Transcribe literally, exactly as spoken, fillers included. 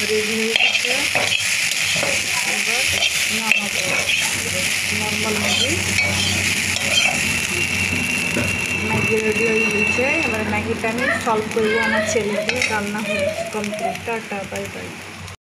Ready হয়ে গেছে। এবার নামাবো। নর্মাল ম্যাগি ম্যাগি রেডি হয়ে গেছে। এবার ম্যাগিটা আমি সলভ করবো আমার ছেলেকে। রান্না হয়ে কমপ্লিট। Tata, bye bye.